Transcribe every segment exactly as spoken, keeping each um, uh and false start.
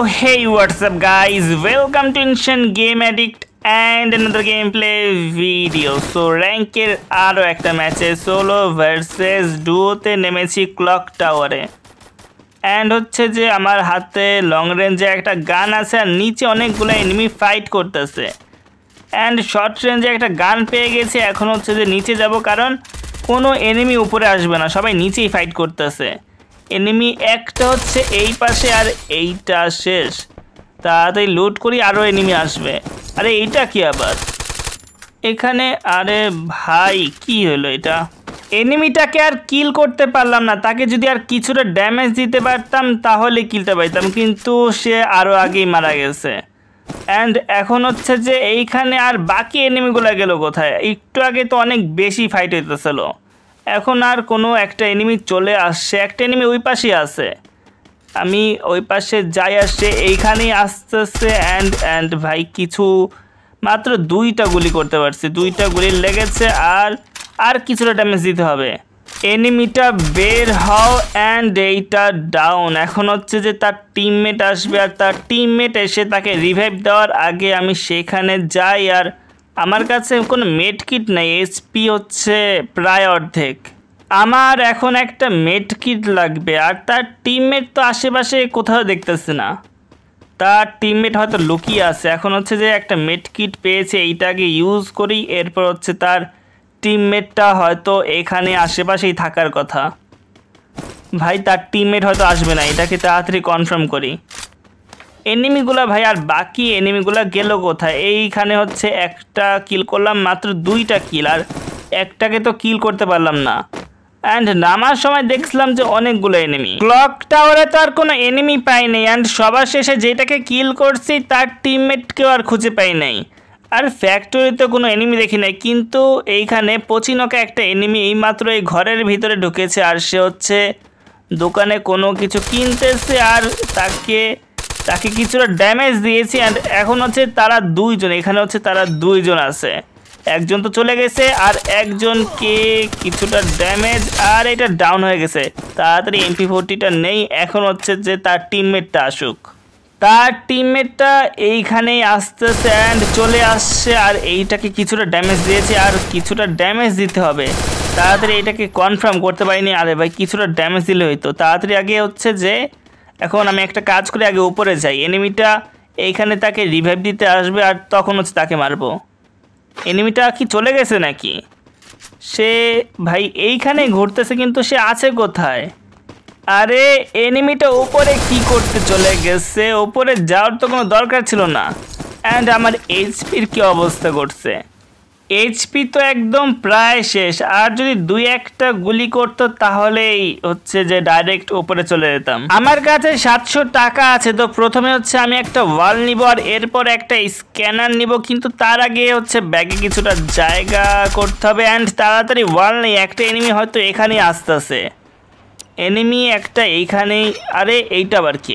So hey, what's up guys, welcome to Instant Game Addict and another gameplay video. So rank এর আরো একটা ম্যাচে solo versus ডুওতে নেমেছি clock টাওয়ারে। And হচ্ছে যে আমার হাতে লং রেঞ্জে একটা গান আছে আর নিচে অনেকগুলো এনিমি ফাইট করতেছে। এন্ড শর্ট রেঞ্জে একটা গান পেয়ে গেছি, এখন হচ্ছে যে নিচে যাব কারণ কোনো এনিমি উপরে আসবে না, সবাই নিচেই ফাইট করতেছে। এনিমি একটা হচ্ছে এই পাশে আর এইটা শেষ, তাড়াতাড়ি লুট করি আরও এনিমি আসবে। আরে এইটা কি আবার এখানে? আরে ভাই কি হলো এটা? এনিমিটাকে আর কিল করতে পারলাম না, তাকে যদি আর কিছুটা ড্যামেজ দিতে পারতাম তাহলে কিলতে পারতাম, কিন্তু সে আরও আগেই মারা গেছে। অ্যান্ড এখন হচ্ছে যে এইখানে আর বাকি এনিমিগুলো গেল কোথায়? একটু আগে তো অনেক বেশি ফাইট হইতেছিল, এখন আর কোনো একটা এনিমি চলে আসছে। একটা এনিমি ওই পাশেই আছে, আমি ওই পাশে যাই আসছে, এইখানেই আসতেছে। অ্যান্ড অ্যান্ড ভাই কিছু মাত্র দুইটা গুলি করতে পারছি, দুইটা গুলি লেগেছে আর আর কিছুটা ড্যামেজ দিতে হবে। এনিমিটা বের হও অ্যান্ড এইটা ডাউন। এখন হচ্ছে যে তার টিমমেট আসবে আর তার টিমমেট এসে তাকে রিভাইভ দেওয়ার আগে আমি সেখানে যাই। আর আমার কাছে কোনো মেড কিট নেই, এইচপি হচ্ছে প্রায় অর্ধেক। আমার এখন একটা মেড কিট লাগবে, আর তার টিমমেট তো আশেপাশে কোথাও দেখতেছে না, তার টিমমেট হয়তো লুকিয়ে আছে। এখন হচ্ছে যে একটা মেড কিট পেয়েছে, এইটাকে ইউজ করি, এরপর হচ্ছে তার টিমমেটটা হয়তো এখানে আশেপাশেই থাকার কথা। ভাই তার টিমমেট হয়তো আসবে না, এটাকে তাড়াতাড়ি কনফার্ম করি। এনিমিগুলা ভাই আর বাকি এনিমিগুলা গেল কোথায়? এইখানে হচ্ছে একটা কিল করলাম, মাত্র দুইটা কিল, আর একটাকে তো কিল করতে পারলাম না। অ্যান্ড নামার সময় দেখছিলাম যে অনেকগুলো এনিমি। ক্লক টাওয়ারে তো আর কোনো এনিমি পাই নাই, অ্যান্ড সবার শেষে যেটাকে কিল করছি তার টিমমেটকেও আর খুঁজে পাই নাই। আর ফ্যাক্টরিতে কোনো এনিমি দেখি নাই, কিন্তু এইখানে পচিনকা একটা এনিমি এইমাত্র এই ঘরের ভিতরে ঢুকেছে, আর সে হচ্ছে দোকানে কোনো কিছু কিনতেছে আর তাকে তাকে কিছুটা ড্যামেজ দিয়েছি। অ্যান্ড এখন হচ্ছে তারা দুইজন, এখানে হচ্ছে তারা দুইজন আছে, একজন তো চলে গেছে আর একজনকে কিছুটা ড্যামেজ, আর এটা ডাউন হয়ে গেছে। তাড়াতাড়ি এমপি ফোরটিটা নেই, এখন হচ্ছে যে তার টিমমেটটা আসুক। তার টিমমেটটা এইখানেই আসতেছে অ্যান্ড চলে আসছে, আর এইটাকে কিছুটা ড্যামেজ দিয়েছে আর কিছুটা ড্যামেজ দিতে হবে। তাড়াতাড়ি এইটাকে কনফার্ম করতে পারিনি। আরে ভাই কিছুটা ড্যামেজ দিলে হইতো। তাড়াতাড়ি আগে হচ্ছে যে এখন আমি একটা কাজ করে আগে উপরে যাই, এনিমিটা এইখানে তাকে রিভাইভ দিতে আসবে আর তখন হচ্ছে তাকে মারবো। এনিমিটা কি চলে গেছে নাকি? সে ভাই এইখানে ঘুরতেছে, কিন্তু সে আছে কোথায়? আরে এনিমিটা উপরে কি করতে চলে গেছে? উপরে যাওয়ার তো কোনো দরকার ছিল না। অ্যান্ড আমার এইচপির কি অবস্থা করছে? এইচপি তো একদম প্রায় শেষ, আর যদি দুই একটা গুলি করতো তাহলেই হচ্ছে যে ডাইরেক্ট উপরে চলে যেতাম। আমার কাছে সাতশো টাকা আছে, তো প্রথমে হচ্ছে আমি একটা ওয়াল নিব আর এরপর একটা স্ক্যানার নিব, কিন্তু তার আগে হচ্ছে ব্যাগে কিছুটা জায়গা করতে হবে। অ্যান্ড তাড়াতাড়ি ওয়াল নেই, একটা এনিমি হয়তো এখানেই আসতেছে। এনিমি একটা এইখানেই। আরে এইটা আবার কি?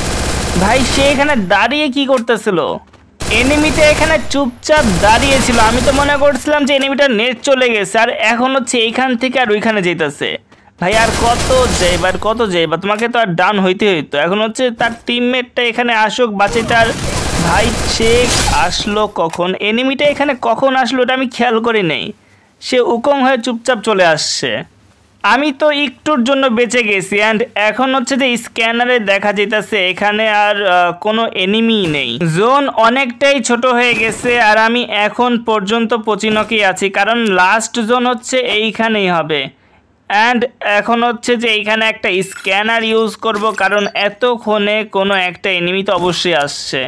ভাই সে এখানে দাঁড়িয়ে কি করতেছিল? এনিমিটা এখানে চুপচাপ দাঁড়িয়েছিল, আমি তো মনে করছিলাম যে এনিমিটা নেট চলে গেছে, আর এখন হচ্ছে এইখান থেকে আর ওইখানে যেতেছে। ভাই আর কত যাইবার কত যাইবা, তোমাকে তো আর ডাউন হইতে হইতো। এখন হচ্ছে তার টিমমেটটা এখানে আসুক বাচ্চাটার। ভাই সে আসলো কখন? এনিমিটা এখানে কখন আসলো ওটা আমি খেয়াল করি নাই, সে উকং হয়ে চুপচাপ চলে আসছে। আমি তো একটুর জন্য বেঁচে গেছি। অ্যান্ড এখন হচ্ছে যে স্ক্যানারে দেখা যেতেছে এখানে আর কোনো এনিমি নেই, জোন অনেকটাই ছোট হয়ে গেছে, আর আমি এখন পর্যন্ত পচিনকেই আছি, কারণ লাস্ট জোন হচ্ছে এইখানেই হবে। অ্যান্ড এখন হচ্ছে যে এইখানে একটা স্ক্যানার ইউজ করব, কারণ এতক্ষণে কোনো একটা এনিমি তো অবশ্যই আসছে।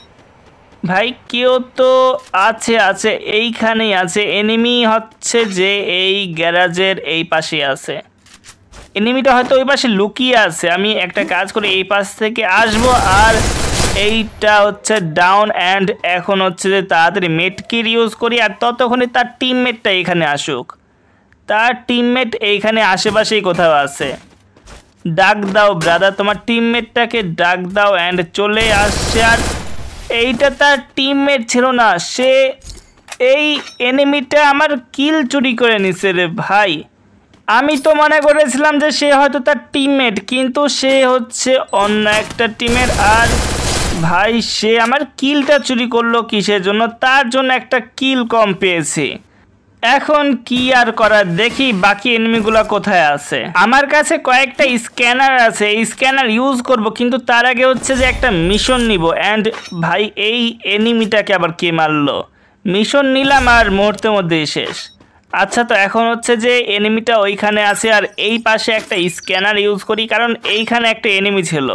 ভাই কেউ তো আছে আছে এইখানেই আছে, এনিমি হচ্ছে যে এই গ্যারাজের এই পাশে আছে। এনিমিটা হয়তো ওই পাশে লুকিয়ে আছে, আমি একটা কাজ করে এই পাশ থেকে আসবো আর এইটা হচ্ছে ডাউন। অ্যান্ড এখন হচ্ছে যে তাড়াতাড়ি মেটকিট ইউজ করি, আর ততক্ষণে তার টিমমেটটা এখানে আসুক। তার টিমমেট এইখানে আশেপাশেই কোথাও আছে। ডাক দাও ব্রাদার, তোমার টিমমেটটাকে ডাক দাও। অ্যান্ড চলে আসছে, আর এইটা তার টিমমেট ছিল না, সে এই এনিমিটা আমার কিল চুরি করে নিছে রে ভাই। আমি তো মনে করেছিলাম যে সে হয়তো তার টিমমেট, কিন্তু সে হচ্ছে অন্য একটা টিমের। আর ভাই সে আমার কিলটা চুরি করলো কিসের জন্য? তার জন্য একটা কিল কম পেয়েছি। এখন কি আর করার, দেখি বাকি এনিমিগুলো কোথায় আছে। আমার কাছে কয়েকটা স্ক্যানার আছে, এই স্ক্যানার ইউজ করব, কিন্তু তার আগে হচ্ছে যে একটা মিশন নিব। অ্যান্ড ভাই এই এনিমিটাকে আবার কে মারলো? মিশন নিলাম আর মুহূর্তের মধ্যেই শেষ। আচ্ছা, তো এখন হচ্ছে যে এনিমিটা ওইখানে আছে আর এই পাশে একটা স্ক্যানার ইউজ করি, কারণ এইখানে একটা এনিমি ছিল।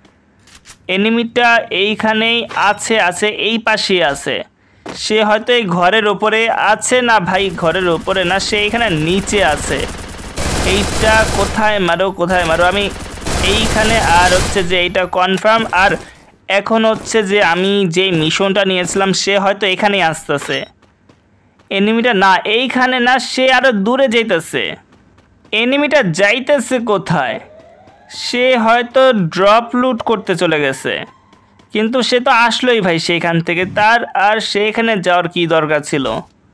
এনিমিটা এইখানেই আছে, আছে এই পাশেই আছে। সে হয়তো এই ঘরের ওপরে আছে। না ভাই, ঘরের ওপরে না, সে এখানে নিচে আছে। এইটা কোথায় মারো, কোথায় মারো? আমি এইখানে। আর হচ্ছে যে এইটা কনফার্ম। আর এখন হচ্ছে যে আমি যে মিশনটা নিয়েছিলাম সে হয়তো এখানেই আসতেছে। এনিমিটা না, এইখানে না, সে আরও দূরে যাইতেছে। এনিমিটা যাইতেছে কোথায়? সে হয়তো ড্রপ লুট করতে চলে গেছে, কিন্তু সে তো আসলোই ভাই সেইখান থেকে। তার আর সেখানে যাওয়ার কি দরকার ছিল?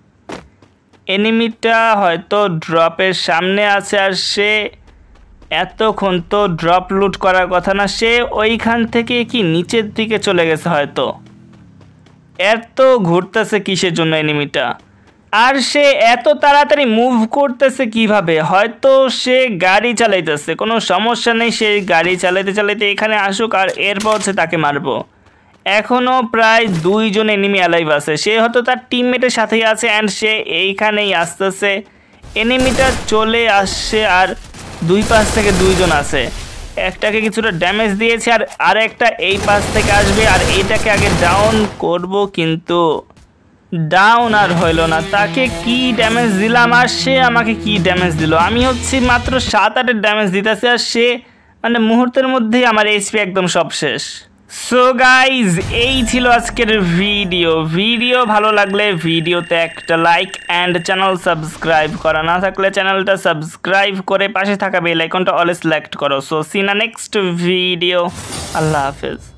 এনিমিটা হয়তো ড্রপের সামনে আছে, আর সে এতক্ষণ তো ড্রপ লুট করার কথা না। সে ওইখান থেকে কি নিচের দিকে চলে গেছে হয়তো। এত ঘুরতেছে কিসের জন্য এনিমিটা? আর সে এত তাড়াতাড়ি মুভ করতেছে কিভাবে? হয়তো সে গাড়ি চালাইতেছে, কোনো সমস্যা নেই, সে গাড়ি চালাইতে চালাইতে এখানে আসুক আর এরপর হচ্ছে তাকে মারবো। এখনও প্রায় দুইজন এনিমি অ্যালাইভ আছে, সে হয়তো তার টিমমেটের সাথেই আছে। অ্যান্ড সে এইখানেই আসতেছে। এনিমিটা চলে আসছে আর দুই পাশ থেকে দুইজন আছে। একটাকে কিছুটা ড্যামেজ দিয়েছে আর আরেকটা এই পাশ থেকে আসবে, আর এইটাকে আগে ডাউন করব, কিন্তু ডাউন আর হইল না। তাকে কি ড্যামেজ দিলাম আর সে আমাকে কি ড্যামেজ দিল? আমি হচ্ছে মাত্র সাত আটের ড্যামেজ দিতেছে আর সে মানে মুহূর্তের মধ্যেই আমার এইচপি একদম সব শেষ। সো গাইজ, এই ছিল আজকের ভিডিও। ভিডিও ভালো লাগলে ভিডিওতে একটা লাইক অ্যান্ড চ্যানেল সাবস্ক্রাইব করা না থাকলে চ্যানেলটা সাবস্ক্রাইব করে পাশে থাকা বেল আইকনটা অল সিলেক্ট করো। সো সি না নেক্সট ভিডিও। আল্লাহ হাফেজ।